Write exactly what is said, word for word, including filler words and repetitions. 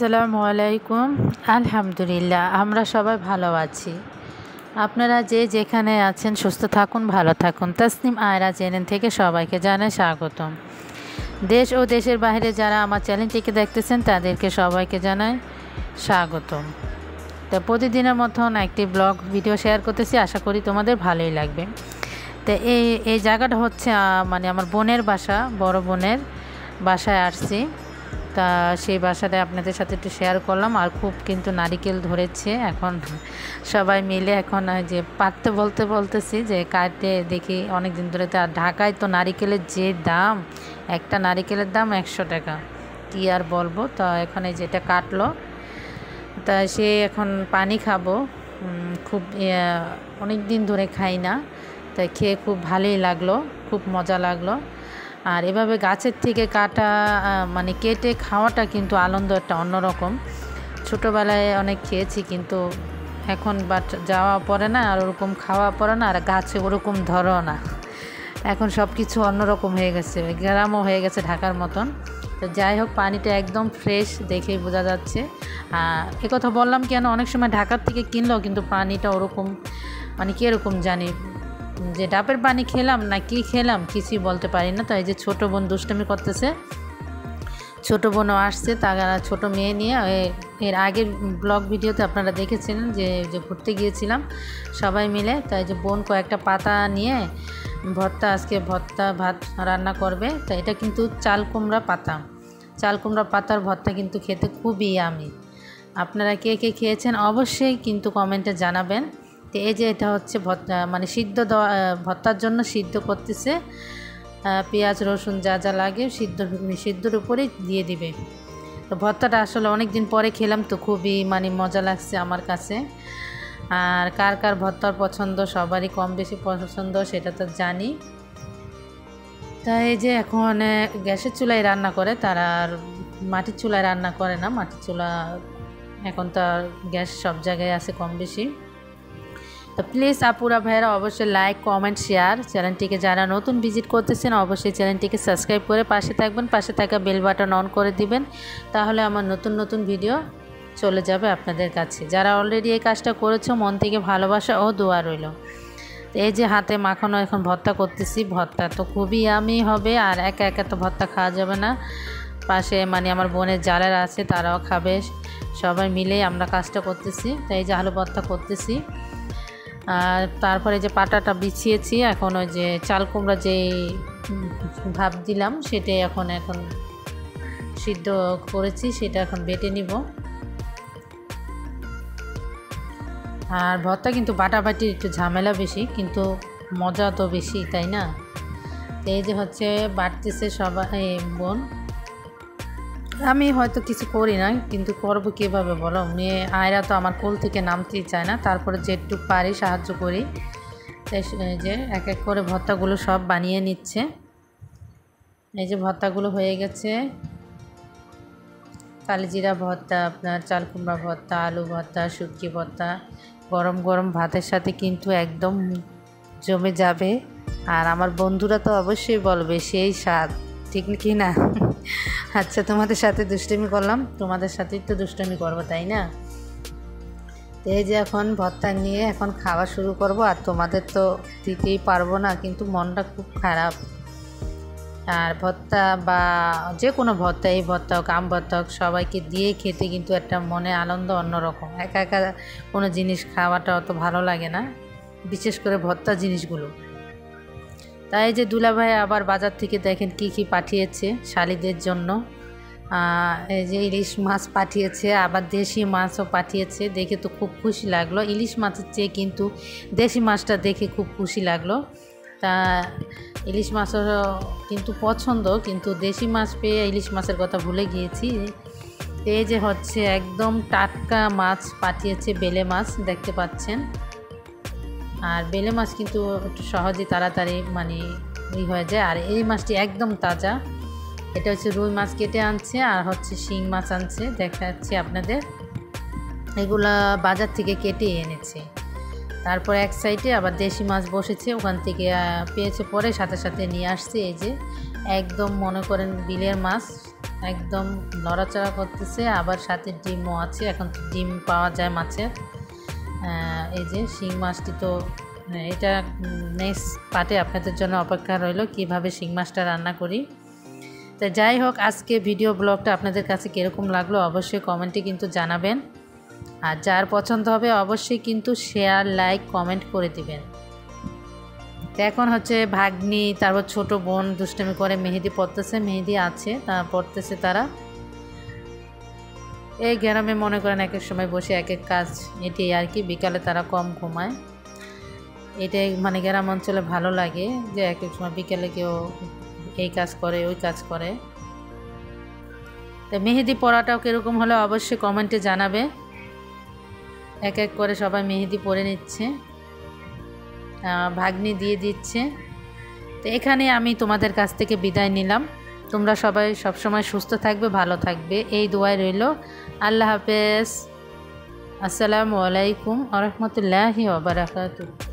আসসালামু আলাইকুম। আলহামদুলিল্লাহ আমরা সবাই ভালো আছি। আপনারা যে যেখানে আছেন সুস্থ থাকুন, ভালো থাকুন। তাসনিম আয়রা চ্যানেল থেকে সবাইকে জানাই স্বাগতম। দেশ ও দেশের বাইরে যারা আমার চ্যানেলটিকে দেখতেছেন তাদেরকে সবাইকে জানাই স্বাগতম। তো প্রতিদিনের মতন একটি ব্লগ ভিডিও শেয়ার করতেছি, আশা করি তোমাদের ভালোই লাগবে। তো এই এই জায়গাটা হচ্ছে মানে আমার বোনের বাসা, বড় বোনের বাসায় আসছি। তা সেই বাসাটা আপনাদের সাথে একটু শেয়ার করলাম। আর খুব কিন্তু নারিকেল ধরেছে, এখন সবাই মিলে এখন যে পারতে বলতে বলতেছি যে কাটে দেখি। অনেক দিন ধরে তো আর ঢাকায় তো নারিকেলের যে দাম, একটা নারিকেলের দাম একশো টাকা, কি আর বলবো। তো এখন এই যেটা কাটলো, তা সে এখন পানি খাবো। খুব অনেক দিন ধরে খাই না, তাই খেয়ে খুব ভালোই লাগলো, খুব মজা লাগলো। আর এভাবে গাছের থেকে কাটা মানে কেটে খাওয়াটা কিন্তু আনন্দ একটা অন্যরকম। ছোটোবেলায় অনেক খেয়েছি, কিন্তু এখন বাট যাওয়া পড়ে না, আর ওরকম খাওয়া পড়ে না, আর গাছে ওরকম ধরো না। এখন সব কিছু অন্যরকম হয়ে গেছে, গ্রামও হয়ে গেছে ঢাকার মতন। তো যাই হোক, পানিটা একদম ফ্রেশ দেখেই বোঝা যাচ্ছে। এ কথা বললাম কেন, অনেক সময় ঢাকার থেকে কিনলেও কিন্তু পানিটা ওরকম মানে কীরকম জানি, যে ডাবের পানি খেলাম না কি খেলাম কিছুই বলতে পারি না। তো এই যে ছোটো বোন দুষ্টামি করতেছে, ছোটো বোনও আসছে, তারা ছোটো মেয়ে নিয়ে। এর আগের ব্লগ ভিডিওতে আপনারা দেখেছিলেন যে যে ঘুরতে গিয়েছিলাম সবাই মিলে। তাই যে বোন কয়েকটা পাতা নিয়ে ভর্তা, আজকে ভর্তা ভাত রান্না করবে। তো এটা কিন্তু চাল কুমড়া পাতা, চাল কুমড়া পাতার ভর্তা কিন্তু খেতে খুবই ইয়ামি। আপনারা কে কে খেয়েছেন অবশ্যই কিন্তু কমেন্টে জানাবেন। তো এই যে এটা হচ্ছে ভর্তা, মানে সিদ্ধ দেওয়া, ভর্তার জন্য সিদ্ধ করতেছে। পেঁয়াজ রসুন যা যা লাগে সিদ্ধ সিদ্ধর উপরেই দিয়ে দিবে। তো ভর্তাটা আসলে অনেক দিন পরে খেলাম, তো খুবই মানে মজা লাগছে আমার কাছে। আর কার কার ভর্তার পছন্দ, সবারই কম বেশি পছন্দ সেটা তো জানি। তাই এই যে এখন গ্যাসের চুলায় রান্না করে, তারা আর মাটির চুলায় রান্না করে না। মাটির চুলা এখন তো আর গ্যাস সব জায়গায় আছে কম বেশি। তো প্লিজ আপুরা ভাইয়েরা অবশ্যই লাইক কমেন্ট শেয়ার, চ্যানেলটিকে যারা নতুন ভিজিট করতেছেন অবশ্যই চ্যানেলটিকে সাবস্ক্রাইব করে পাশে থাকবেন, পাশে থাকা বেল বাটন অন করে দিবেন, তাহলে আমার নতুন নতুন ভিডিও চলে যাবে আপনাদের কাছে। যারা অলরেডি এই কাজটা করেছো মন থেকে ভালোবাসা ও দোয়া রইল। তো এই যে হাতে মাখানো এখন ভর্তা করতেছি, ভর্তা তো খুবই ইয়ামি হবে, আর একা একা তো ভর্তা খাওয়া যাবে না। পাশে মানে আমার বোনের যারা আছে তারাও খাবে, সবাই মিলে আমরা কাজটা করতেছি। তাই এই যে আলু ভর্তা করতেছি। আর তারপরে যে পাটাটা বিছিয়েছি, এখন ওই যে চাল কুমড়া যে ভাপ দিলাম সেটাই এখন এখন সিদ্ধ করেছি, সেটা এখন বেটে নিব। আর ভর্তা কিন্তু বাটাবাটির একটু ঝামেলা বেশি, কিন্তু মজা তো বেশি, তাই না? এই যে হচ্ছে বাটতেছে সবাই বোন। আমি হয়তো কিছু করি না, কিন্তু করবো কীভাবে বলো, মেয়ে আয়রা তো আমার কোল থেকে নামতেই চায় না। তারপরে যেটুকু পারি সাহায্য করি। এই যে এক এক করে ভর্তাগুলো সব বানিয়ে নিচ্ছে। এই যে ভর্তাগুলো হয়ে গেছে, কালিজিরা ভর্তা, আপনার চাল কুমড়া ভর্তা, আলু ভর্তা, শুটকি ভর্তা। গরম গরম ভাতের সাথে কিন্তু একদম জমে যাবে। আর আমার বন্ধুরা তো অবশ্যই বলবে সেই স্বাদ, ঠিক কি না? আচ্ছা, তোমাদের সাথে দুষ্টুমি করলাম, তোমাদের সাথেই তো দুষ্টুমি করবো, তাই না? তো এই যে এখন ভর্তা নিয়ে এখন খাওয়া শুরু করব। আর তোমাদের তো দিতেই পারবো না, কিন্তু মনটা খুব খারাপ। আর ভর্তা বা যে কোনো ভর্তা, এই ভর্তা হোক আম ভর্তা হোক, সবাইকে দিয়ে খেতে কিন্তু একটা মনে আনন্দ অন্যরকম। একা একা কোনো জিনিস খাওয়াটা অত ভালো লাগে না, বিশেষ করে ভর্তা জিনিসগুলো। তাই যে দুলাভাই আবার বাজার থেকে দেখেন কি কি পাঠিয়েছে শালিদের জন্য। এই যে ইলিশ মাছ পাঠিয়েছে, আবার দেশি মাছও পাঠিয়েছে। দেখে তো খুব খুশি লাগলো, ইলিশ মাছের চেয়ে কিন্তু দেশি মাছটা দেখে খুব খুশি লাগলো। তা ইলিশ মাছও কিন্তু পছন্দ, কিন্তু দেশি মাছ পেয়ে ইলিশ মাছের কথা ভুলে গিয়েছি। এই যে হচ্ছে একদম টাটকা মাছ পাঠিয়েছে, বেলে মাছ দেখতে পাচ্ছেন। আর বেলে মাছ কিন্তু একটু সহজেই তাড়াতাড়ি মানে ই হয়ে যায়। আর এই মাছটি একদম তাজা। এটা হচ্ছে রুই মাছ কেটে আনছে, আর হচ্ছে শিং মাছ আনছে, দেখা যাচ্ছে আপনাদের। এগুলা বাজার থেকে কেটে এনেছে। তারপর এক সাইডে আবার দেশি মাছ বসেছে, ওখান থেকে পেয়েছে পরে সাথে সাথে নিয়ে আসছে। এই যে একদম মনে করেন বিলের মাছ, একদম নড়াচড়া করতেছে, আবার সাথে ডিমও আছে। এখন তো ডিম পাওয়া যায় মাছের। এই যে শিং মাছটি, তো এটা নেক্সট পার্টে আপনাদের জন্য অপেক্ষা রইল কীভাবে শিং মাছটা রান্না করি। তো যাই হোক, আজকে ভিডিও ব্লগটা আপনাদের কাছে কীরকম লাগলো অবশ্যই কমেন্টে কিন্তু জানাবেন। আর যার পছন্দ হবে অবশ্যই কিন্তু শেয়ার, লাইক, কমেন্ট করে দিবেন। তো এখন হচ্ছে ভাগ্নি, তারপর ছোট বোন দুষ্টুমি করে মেহেদি পড়তেছে, মেহেদি আছে তা পড়তেছে তারা। এই গ্রামে মনে করেন এক এক সময় বসে এক এক কাজ, এটি আর কি। বিকালে তারা কম ঘুমায়, এটাই মানে গ্রাম অঞ্চলে ভালো লাগে যে এক এক সময় বিকেলে কেউ এই কাজ করে ওই কাজ করে। তো মেহেদি পড়াটাও কীরকম হলে অবশ্যই কমেন্টে জানাবে। এক এক করে সবাই মেহেদি পরে নিচ্ছে, ভাগ্নি দিয়ে দিচ্ছে। তো এখানে আমি তোমাদের কাছ থেকে বিদায় নিলাম। তোমরা সবাই সবসময় সুস্থ থাকবে, ভালো থাকবে, এই দোয়াই রইল। আল্লাহ হাফেজ। আসসালামু আলাইকুম ওয়া রাহমাতুল্লাহি ওয়া বারাকাতুহু।